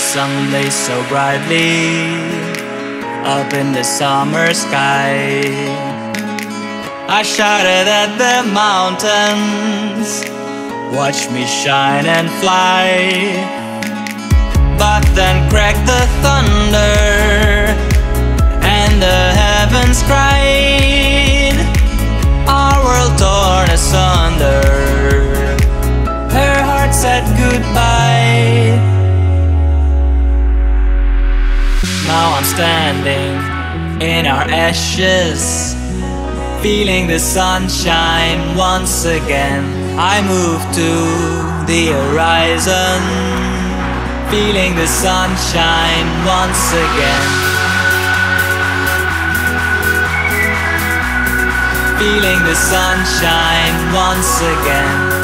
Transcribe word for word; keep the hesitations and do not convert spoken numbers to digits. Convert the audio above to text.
sun blazed so brightly up in the summer sky. I shouted at the mountains, watch me shine and fly. But then cracked the thunder, and the heavens cried, our world torn asunder. Her heart said goodbye. Now I'm standing in our ashes, feeling the sunshine once again. I move to the horizon, feeling the sunshine once again. Feeling the sunshine once again.